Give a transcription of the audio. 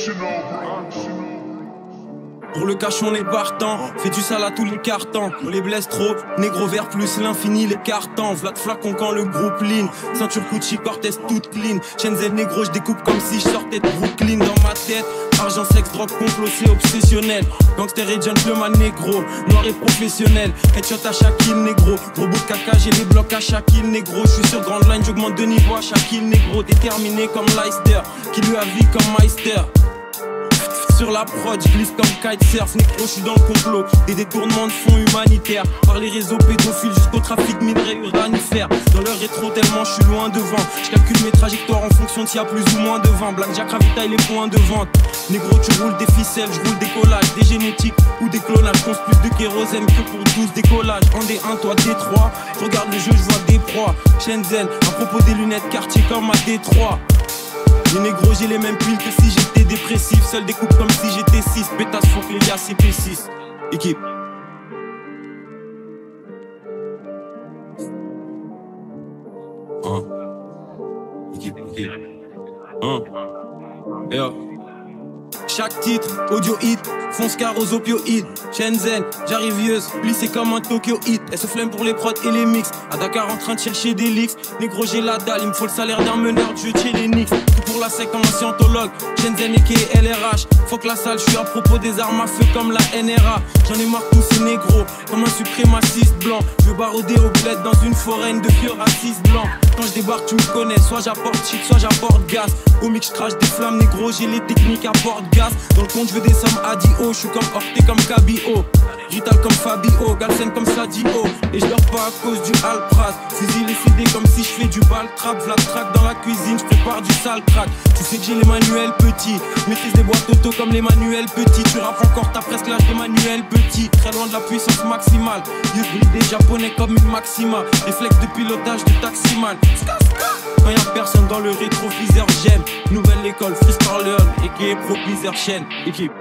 Pour le cash on est partant, fais du sale à tous les cartons. On les blesse trop, négro vert plus l'infini, les cartons. Vlad flacon quand le groupe lean, ceinture Gucci, Cortez toute clean. Shenzhen négro, je découpe comme si je sortais de Brooklyn. Dans ma tête, argent, sexe, drogue, complot, c'est obsessionnel. Gangster et gentleman négro, noir et professionnel. Headshot à chaque kill négro, gros bout de caca, j'ai les blocs à chaque kill négro. Je suis sur grande line, j'augmente de niveau à chaque kill négro. Déterminé comme Leicester, qui lui a vie comme Meister. Sur la prod, j'glisse comme kitesurf, négro, je suis dans le complot. Des détournements de fonds humanitaires, par les réseaux pédophiles jusqu'au trafic minerais uranifère. Dans leur rétro tellement je suis loin devant. Je calcule mes trajectoires en fonction de s'il y a plus ou moins de vent. Blackjack ravitaille les points de vente. Négro, tu roules des ficelles, je roule des collages, des génétiques ou des clonages. Pense plus de kérosène que pour 12 décollages. En D1, toi D3, je regarde le jeu, je vois des proies. Shenzhen, à propos des lunettes quartier comme à D3. Les négros, j'ai les mêmes piles que si j'étais dépressif. Seul découpe comme si j'étais 6. Pétasse, faut que les gars CP6. Équipe. Équipe. Chaque titre, audio hit, fonce car aux opioïdes. Shenzhen, j'arrivieuse, plissé comme un Tokyo hit. Elle se flemme pour les prods et les mix. À Dakar en train de chercher des leaks. Négro, j'ai la dalle, il me faut le salaire d'un meneur de jeu chez les Knicks. Tout pour la sec comme un scientologue. Shenzhen et LRH. Faut que la salle, je suis à propos des armes à feu comme la NRA. J'en ai marre tous ces négros, comme un suprémaciste blanc. Je veux baroder au bled dans une forêt de vieux racistes blancs. Quand je débarque, tu me connais, soit j'apporte shit, soit j'apporte gaz. Au mix, je crache des flammes, négro, j'ai les techniques à porte-gaz. Dans le compte, je veux des sommes à 10 hauts, je suis comme Orté comme Cabio. Rital comme Fabio, Galsen comme Sadio. Et je dors pas à cause du Alpraz. Fusil et CD comme si je fais du bal trap. Vlad track dans la cuisine, je prépare du sale crack. Tu sais que j'ai les manuels petits, maîtrise des boîtes auto comme les manuels petits. Tu rappes encore, t'as presque l'âge des manuels petits. Très loin de la puissance maximale. Yeux bridés japonais comme une Maxima. Réflexe de pilotage de taximan. Quand y'a personne dans le rétroviseur, j'aime. Nouvelle école, freestyle learn, et qui est proviseur chaîne. Équipe.